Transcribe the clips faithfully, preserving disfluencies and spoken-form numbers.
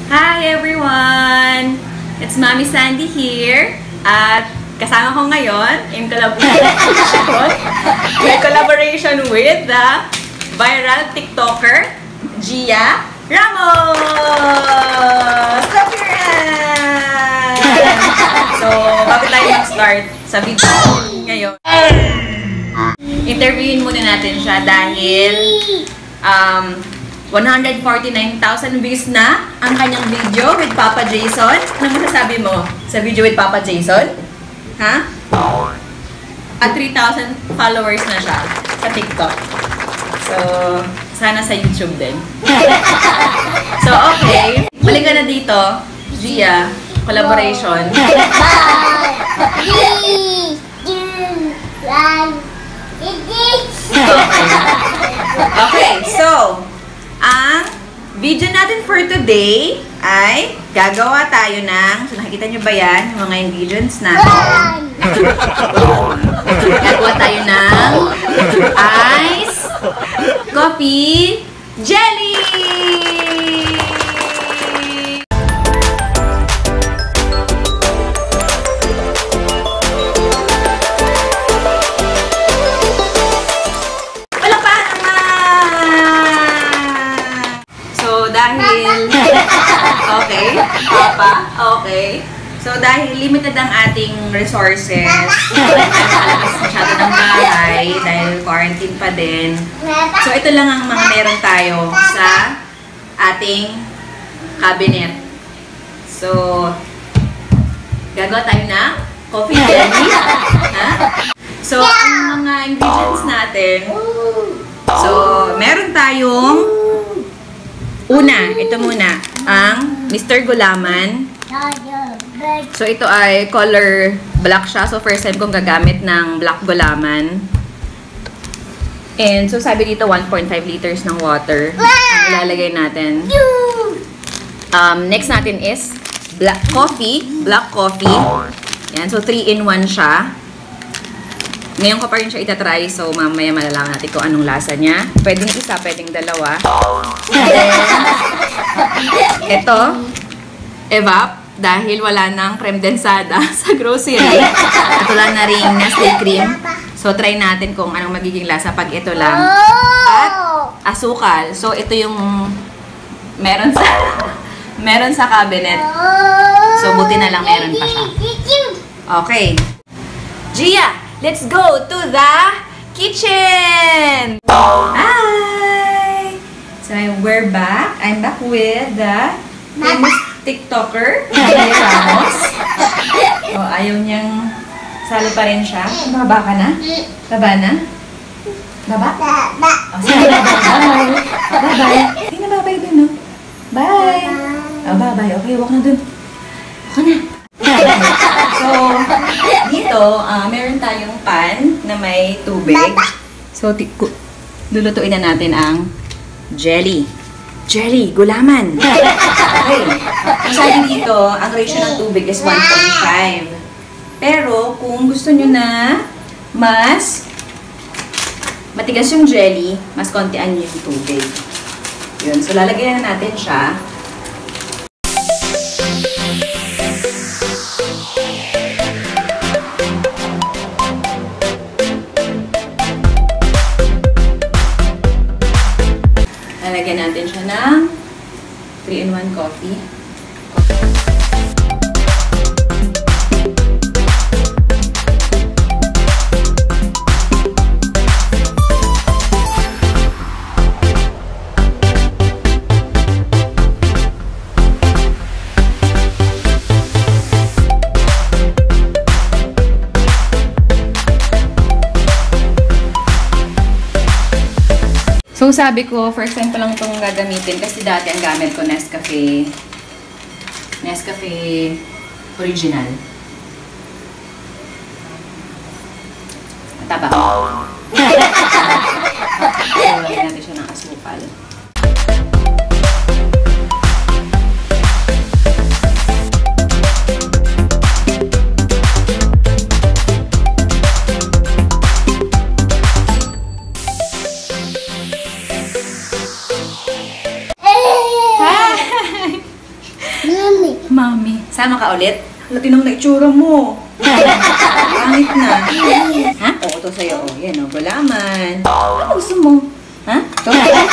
Hi everyone! It's Mommy Sandy here. At kasama ko ngayon in collaboration, in collaboration with the viral TikToker, Gia Ramos! Clap your hands! So, bago tayo mag-start sa video ngayon, interviewin muna natin siya dahil um, one hundred forty-nine thousand views na ang kanyang video with Papa Jason. Ano masasabi mo sa video with Papa Jason? Ha? At three thousand followers na siya sa TikTok. So, sana sa YouTube din. So, okay. Balik ka na dito. Gia, collaboration. Okay, so, ang video natin for today ay gagawa tayo ng, so nakikita nyo ba yan? Yung mga ingredients natin. Gagawa tayo ng ice coffee jelly! Dahil, okay, Papa, okay. So, dahil limited ang ating resources, alakas masyado ng bahay, dahil quarantine pa din. So, ito lang ang mga meron tayo sa ating cabinet. So, gagawa tayo ng coffee jelly. Ha? So, ang mga ingredients natin, so, meron tayong una, ito muna, ang Mister Gulaman. So, ito ay color black siya. So, first time kong gagamit ng black gulaman. And, so, sabi dito, one point five liters ng water ang ilalagay natin. Um, next natin is black coffee. Black coffee. Yan. So, three in one siya. Ngayon ko pa rin siya itatry, so mamaya malalaman natin kung anong lasa niya. Pwedeng isa, pwedeng dalawa. And then, ito, evap, dahil wala nang creme densada sa grocery. At wala na rin Nestle cream. So, try natin kung anong magiging lasa pag ito lang. At asukal. So, ito yung meron sa, meron sa cabinet. So, buti na lang meron pa siya. Okay. Gia! Let's go to the kitchen! Hi! So, we're back. I'm back with the famous TikToker, Gia Ramos. So, ayaw niyang salo pa rin siya. Baba ka na? Baba na? Baba? Baba. Oh, sige, baba. Bye. Bye-bye. Hindi na bye-bye dun, no? Bye! Oh, bye-bye. Okay, walk na dun. Ako na. So, dito, uh, meron tayong pan na may tubig. So, lulutuin na natin ang jelly. Jelly, gulaman. Okay. So, sabi dito, ang ratio ng tubig is one point five. Pero, kung gusto nyo na mas matigas yung jelly, mas kontian nyo yung tubig. Yun. So, lalagyan na natin siya. Lalagyan natin siya ng three in one coffee. So, sabi ko, first time ko lang itong gagamitin kasi dati ang gamit ko Nescafe. Nescafe original. Mataba. So, lagyan natin siya ng asukal. mami. Sama ka ulit? Latinong na itsura mo. Pangit na. Ha? Oo, ito sa'yo. O, yan o. Gulaman. Ano gusto mo? Ha? Ito.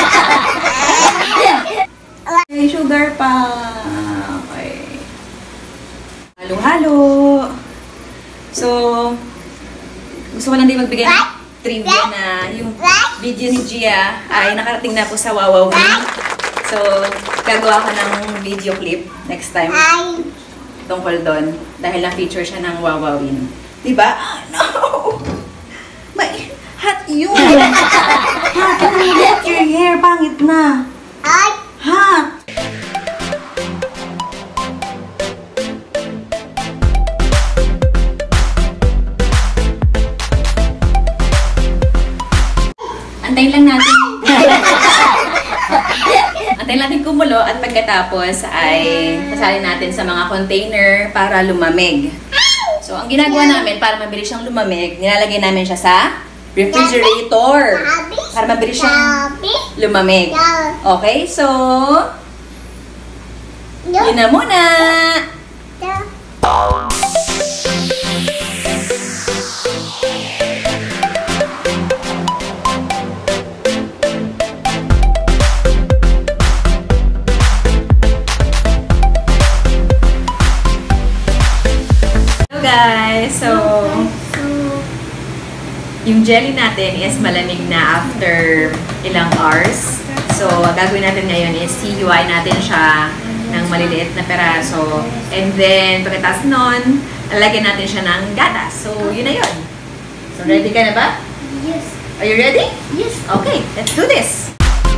Ay, sugar pa. Okay. Halo-halo. So, gusto ko lang din magbigay ng trivia na yung video ni Gia ay nakarating na po sa Wawawin. So, gagawa ko ng video clip next time tungkol doon dahil na-feature siya ng Wawawin. Diba? Oh, no! May hot yun! Hot! Get your hair! Pangit na! Hot! Antayin lang natin. Antayin natin kumulo at pagkatapos ay sasalin natin sa mga container para lumamig. So, ang ginagawa namin para mabilis siyang lumamig, nilalagay namin siya sa refrigerator para mabilis siyang lumamig. Okay, so yun na muna. Guys, so yung jelly natin is malamig na after ilang hours. So, gagawin natin ngayon is hihiwain natin siya ng maliliit na peraso. And then, pagkatapos nun, lalagyan natin siya ng gatas. So, yun na yun. So, ready ka na ba? Yes. Are you ready? Yes. Okay, let's do this.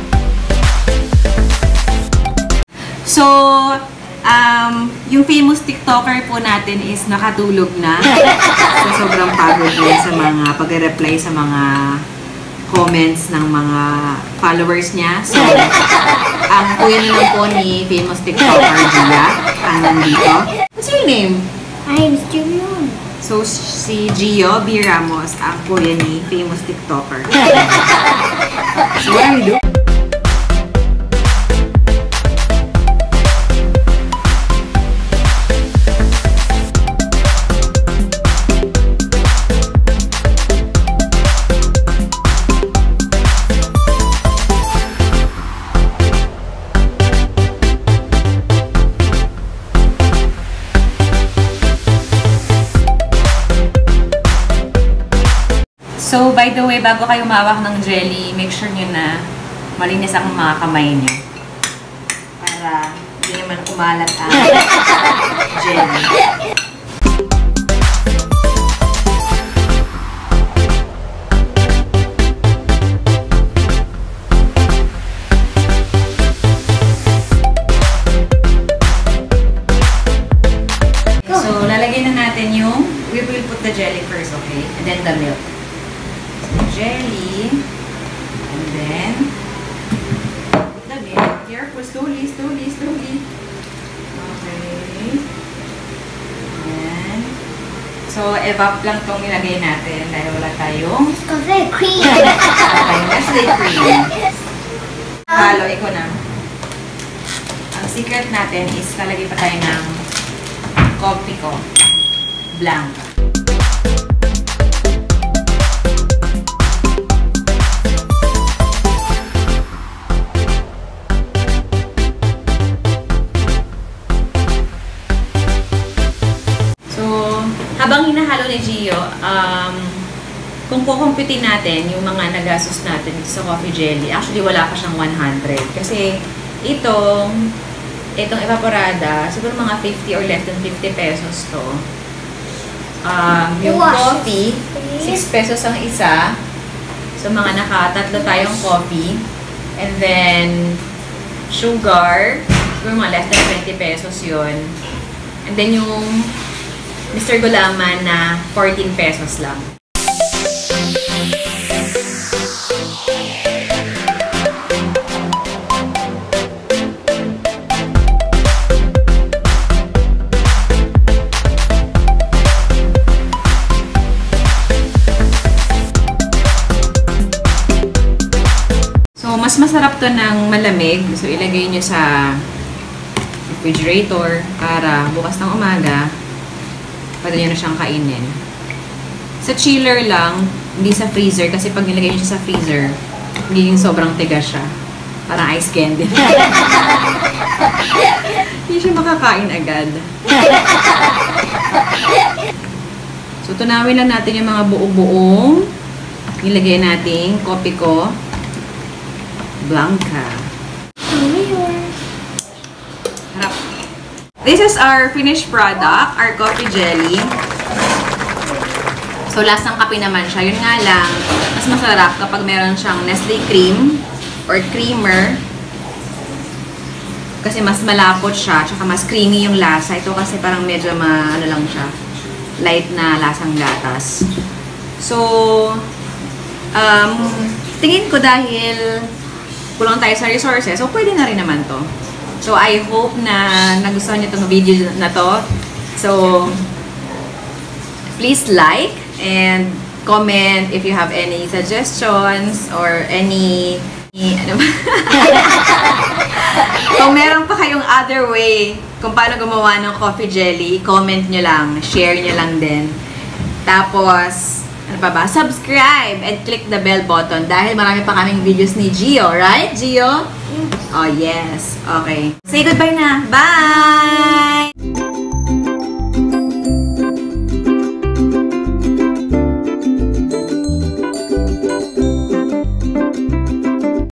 So, Um, yung famous TikToker po natin is nakatulog na. So, sobrang pagod niya sa mga pag-reply sa mga comments ng mga followers niya. So, ang kuya na lang po ni famous TikToker, Gia, ang nandito. What's your name? I'm Gio. So, si Gio B. Ramos, ang kuya ni famous TikToker. So, what are you doing? So, by the way, bago kayo mawak ng jelly, make sure nyo na malinis ang mga kamay nyo. Para hindi naman kumalat ang jelly. So, lalagay na natin yung, we will put the jelly first, okay? And then the milk. Jelly, and then put the milk. Careful, slowly, slowly, slowly. Okay. Ayan. So, evap lang itong nilagay natin dahil wala tayong Nescafe cream. okay, Nestle cream. Halo, ikaw na. Ang secret natin is lalagay pa tayo ng coffee ko. Blanc. Habang hinahalo ni Gio, um, kung kukumpitin natin yung mga nagastos natin sa coffee jelly, actually wala pa siyang one hundred. Kasi itong, itong evaporada, siguro mga fifty or less than fifty pesos to. Um, yung coffee, six pesos ang isa. So mga nakatatlo tayong coffee. And then, sugar, siguro mga less than twenty pesos yun. And then yung Mister Gulaman na fourteen pesos lang. So, mas masarap to ng malamig. So, ilagay nyo sa refrigerator para bukas ng umaga, pwede nyo na siyang kainin. Sa chiller lang, hindi sa freezer, kasi pag nilagay nyo siya sa freezer, magiging sobrang tigas siya. Parang ice candy. Hindi siya makakain agad. So, tunawin lang natin yung mga buo-buong nilagay natin kopi ko. Blanca. Harap. This is our finished product, our coffee jelly. So, lasang kape naman siya. Yun nga lang, mas masarap kapag meron siyang Nestle cream or creamer. Kasi mas malapot siya, tsaka mas creamy yung lasa. Ito kasi parang medyo ma, ano lang siya, light na lasang gatas. So, um, tingin ko dahil kulang tayo sa resources, so pwede na rin naman to. So, I hope na nagustuhan niyo itong video na to. So, please like and comment if you have any suggestions or any, ano ba? Kung meron pa kayong other way kung paano gumawa ng coffee jelly, comment nyo lang, share nyo lang din. Tapos, ano pa ba? Subscribe and click the bell button dahil marami pa kaming videos ni Gio, right, Gio? Oh, yes. Okay. Say goodbye na. Bye!